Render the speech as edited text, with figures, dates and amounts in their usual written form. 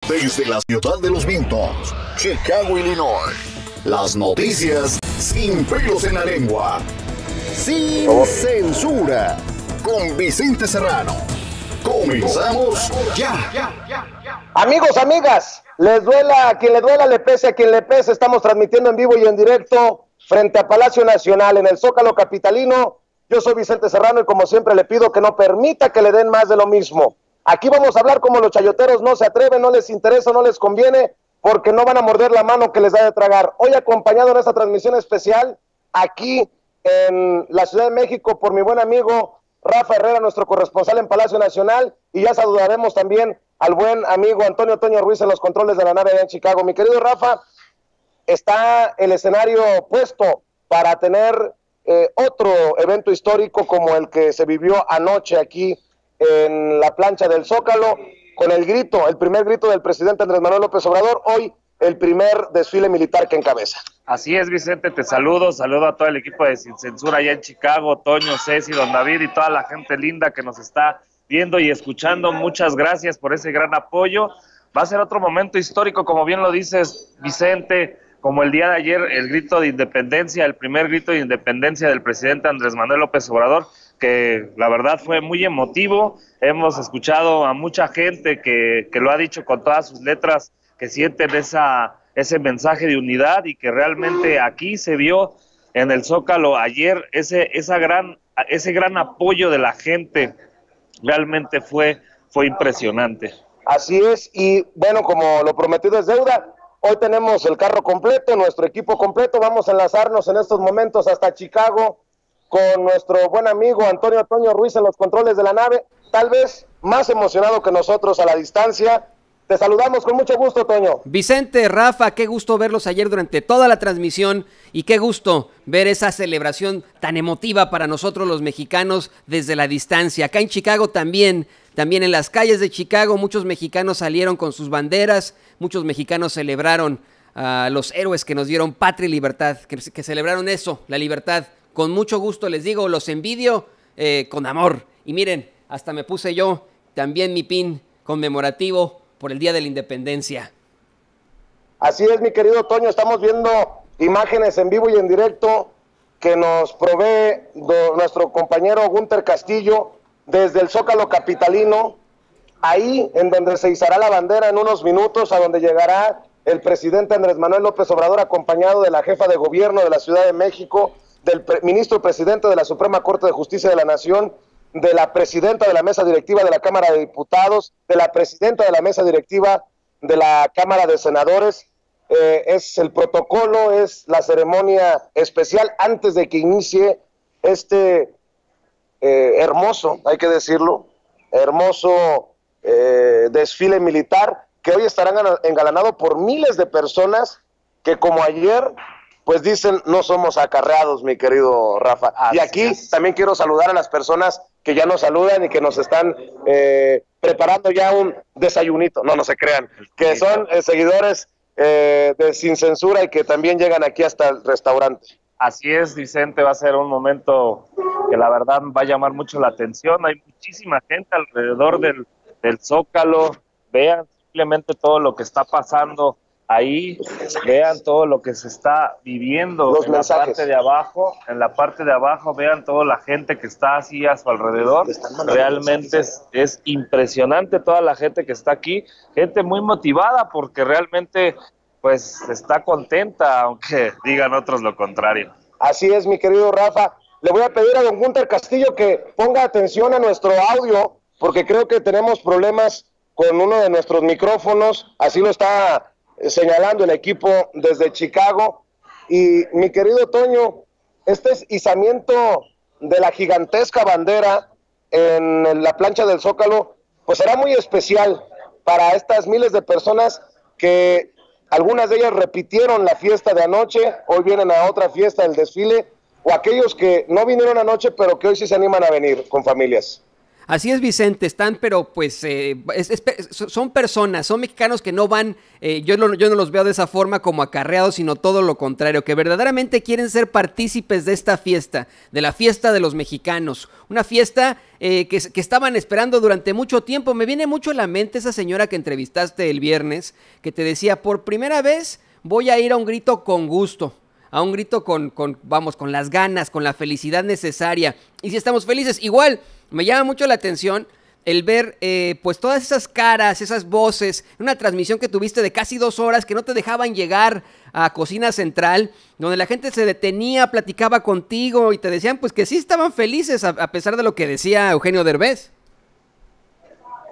Desde la ciudad de los vientos, Chicago, Illinois. Las noticias sin pelos en la lengua. Sin censura. Con Vicente Serrano. Comenzamos ya. Amigos, amigas, les duela a quien le duela, le pese a quien le pese. Estamos transmitiendo en vivo y en directo frente a Palacio Nacional, en el Zócalo capitalino. Yo soy Vicente Serrano y como siempre le pido que no permita que le den más de lo mismo. Aquí vamos a hablar como los chayoteros no se atreven, no les interesa, no les conviene, porque no van a morder la mano que les da de tragar. Hoy acompañado en esta transmisión especial, aquí en la Ciudad de México, por mi buen amigo Rafa Herrera, nuestro corresponsal en Palacio Nacional, y ya saludaremos también al buen amigo Antonio Toño Ruiz en los controles de la nave allá en Chicago. Mi querido Rafa, está el escenario puesto para tener otro evento histórico como el que se vivió anoche aquí en la plancha del Zócalo, con el grito, el primer grito del presidente Andrés Manuel López Obrador, hoy el primer desfile militar que encabeza. Así es, Vicente, te saludo a todo el equipo de Sin Censura allá en Chicago, Toño, Ceci, Don David y toda la gente linda que nos está viendo y escuchando. Muchas gracias por ese gran apoyo. Va a ser otro momento histórico, como bien lo dices, Vicente, como el día de ayer, el grito de independencia, el primer grito de independencia del presidente Andrés Manuel López Obrador, que la verdad fue muy emotivo. Hemos escuchado a mucha gente que lo ha dicho con todas sus letras, que sienten ese mensaje de unidad y que realmente aquí se vio en el Zócalo ayer ese gran apoyo de la gente. Realmente fue impresionante. Así es, y bueno, como lo prometido es deuda, hoy tenemos el carro completo, nuestro equipo completo. Vamos a enlazarnos en estos momentos hasta Chicago con nuestro buen amigo Antonio Toño Ruiz en los controles de la nave, tal vez más emocionado que nosotros a la distancia. Te saludamos con mucho gusto, Toño. Vicente, Rafa, qué gusto verlos ayer durante toda la transmisión y qué gusto ver esa celebración tan emotiva para nosotros los mexicanos desde la distancia. Acá en Chicago también en las calles de Chicago muchos mexicanos salieron con sus banderas, muchos mexicanos celebraron a los héroes que nos dieron patria y libertad, que celebraron eso, la libertad. Con mucho gusto les digo, los envidio con amor. Y miren, hasta me puse yo también mi pin conmemorativo por el Día de la Independencia. Así es, mi querido Toño, estamos viendo imágenes en vivo y en directo que nos provee nuestro compañero Gunter Castillo desde el Zócalo capitalino, ahí en donde se izará la bandera en unos minutos, a donde llegará el presidente Andrés Manuel López Obrador, acompañado de la jefa de gobierno de la Ciudad de México, del ministro presidente de la Suprema Corte de Justicia de la Nación, de la presidenta de la mesa directiva de la Cámara de Diputados, de la presidenta de la mesa directiva de la Cámara de Senadores. Es el protocolo, es la ceremonia especial antes de que inicie este hermoso, hay que decirlo, hermoso desfile militar, que hoy estarán engalanados por miles de personas que, como ayer, pues dicen, no somos acarreados, mi querido Rafa. Así y aquí también quiero saludar a las personas que ya nos saludan y que nos están preparando ya un desayunito, no se crean, que son seguidores de Sin Censura y que también llegan aquí hasta el restaurante. Así es, Vicente, va a ser un momento que la verdad va a llamar mucho la atención. Hay muchísima gente alrededor del Zócalo. Vean simplemente todo lo que está pasando ahí, vean todo lo que se está viviendo en la parte de abajo, vean toda la gente que está así a su alrededor. Realmente es impresionante toda la gente que está aquí, gente muy motivada porque realmente pues está contenta, aunque digan otros lo contrario. Así es, mi querido Rafa. Le voy a pedir a don Gunter Castillo que ponga atención a nuestro audio, porque creo que tenemos problemas con uno de nuestros micrófonos, así lo está señalando el equipo desde Chicago. Y mi querido Toño, este izamiento de la gigantesca bandera en la plancha del Zócalo, pues será muy especial para estas miles de personas que algunas de ellas repitieron la fiesta de anoche, hoy vienen a otra fiesta del desfile, o aquellos que no vinieron anoche pero que hoy sí se animan a venir con familias. Así es, Vicente, están, pero pues son personas, son mexicanos que no van, yo no los veo de esa forma como acarreados, sino todo lo contrario, que verdaderamente quieren ser partícipes de esta fiesta, de la fiesta de los mexicanos, una fiesta que estaban esperando durante mucho tiempo. Me viene mucho a la mente esa señora que entrevistaste el viernes, que te decía, por primera vez voy a ir a un grito con gusto. A un grito con las ganas, con la felicidad necesaria. Y si estamos felices, igual, me llama mucho la atención el ver pues todas esas caras, esas voces, una transmisión que tuviste de casi 2 horas que no te dejaban llegar a Cocina Central, donde la gente se detenía, platicaba contigo y te decían pues que sí estaban felices a pesar de lo que decía Eugenio Derbez.